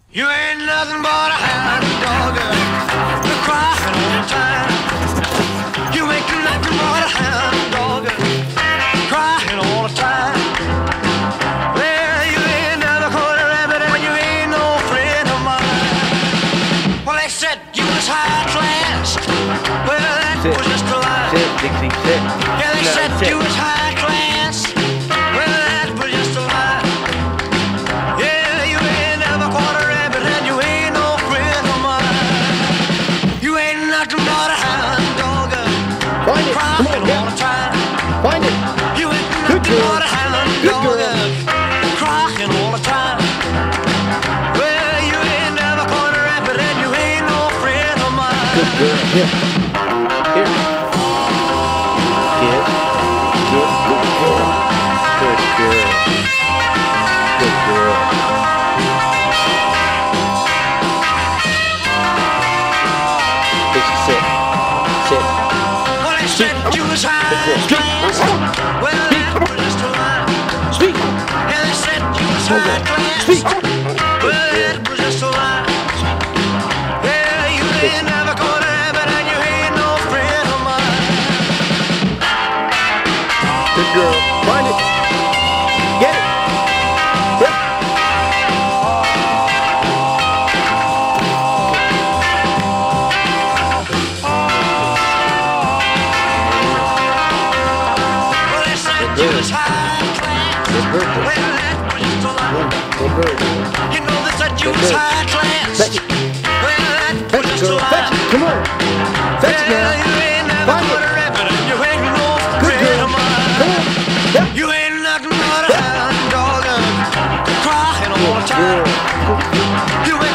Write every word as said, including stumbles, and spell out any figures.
You ain't nothing but a hound dog, you're crying all the time. You ain't nothing but a hound dog, crying all the time. Well, you ain't never caught a rabbit and you ain't no friend of mine. Well, they said you was high class. Well, that sit. was just a lie. Sit, Dixie, sit. Yeah, they No, said sit. you was high class. Well, that was just a lie. Yeah, you ain't never caught a rabbit and you ain't no friend of mine. You ain't nothing but a hound dog, Find it. Come crying on, yeah. all the time. Find it. You ain't Good nothing girl. but a hound Good dog, girl. crying all the time. Well, you ain't never caught a rabbit and you ain't no friend of mine. Good girl. Here. Here. Get. Good, good girl. Good girl. Good girl. Dixie, sit. Sit. Well, they said you was high class. Well, that was just a lie. Speak. Yeah, they said you was high class. Speak. Well, that was just a lie. Yeah, you ain't never caught a rabbit and you ain't no friend of mine. Good girl. Find it. Get it. Yep. Well, they said you was high class. Good bird. Well, that was just a lie. Good bird. You know they said you Good was bird. high class. Fetch it. Well, that was Fetch it, just a girl. Fetch lie. it. Come on. Fetch it Yeah, now. you ain't never Find caught it. a rabbit and you ain't no Good friend girl. of mine. Come on. Yep. You ain't nothing but a hound dog, crying all the time. Good girl. You